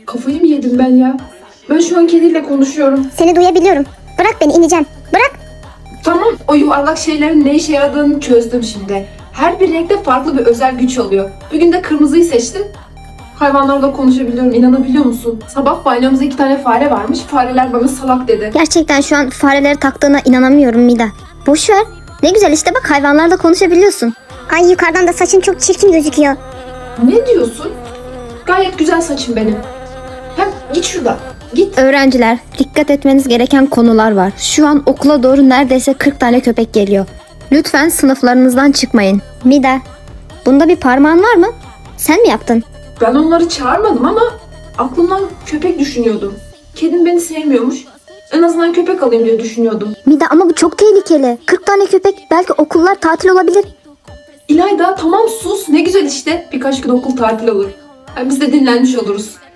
Kafayı mı yedim ben ya? Ben şu an kediyle konuşuyorum. Seni duyabiliyorum. Bırak beni, ineceğim. Bırak. Tamam, o yuvarlak şeylerin ne işe yaradığını çözdüm şimdi. Her bir renkte farklı bir özel güç oluyor. Bugün de kırmızıyı seçtim. Hayvanlarla konuşabiliyorum, inanabiliyor musun? Sabah banyomuzda 2 tane fare varmış. Fareler bana salak dedi. Gerçekten şu an fareleri taktığına inanamıyorum Mida. Boş ver. Ne güzel işte, bak hayvanlarla konuşabiliyorsun. Ay, yukarıdan da saçın çok çirkin gözüküyor. Ne diyorsun? Gayet güzel saçım benim. Hem git şuradan. Git. Öğrenciler, dikkat etmeniz gereken konular var. Şu an okula doğru neredeyse 40 tane köpek geliyor. Lütfen sınıflarınızdan çıkmayın. Mida, bunda bir parmağın var mı? Sen mi yaptın? Ben onları çağırmadım ama aklımdan köpek düşünüyordum. Kedim beni sevmiyormuş. En azından köpek alayım diye düşünüyordum. Mida, ama bu çok tehlikeli. 40 tane köpek, belki okullar tatil olabilir. İlayda tamam sus. Ne güzel işte. Birkaç gün okul tatil olur. Hem biz de dinlenmiş oluruz.